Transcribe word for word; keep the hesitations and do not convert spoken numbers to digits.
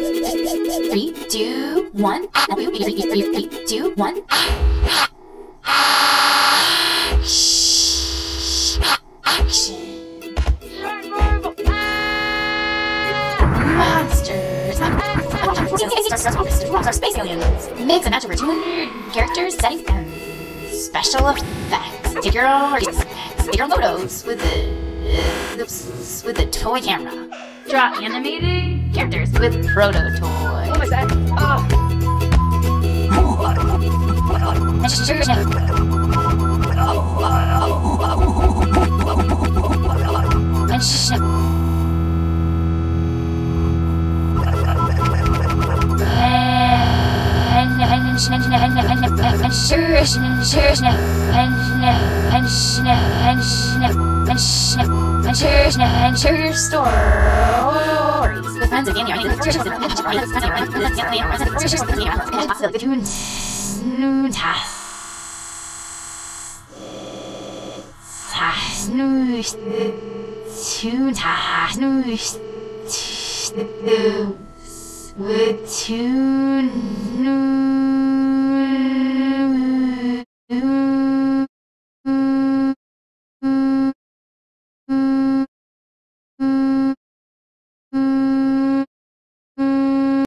Three, two, one. Three, three, three, three, two, one. Action. Monsters. Monsters, space aliens. Mix and match over two hundred characters, settings, and special effects. Take your own take your own photos with the uh, with the toy camera. Draw animated characters with proto toy. What was that? Oh. And sh- sh- sh- and sh- and and and and sure and sure and and and and and sure and sure stories with friends and family. The Toontastic.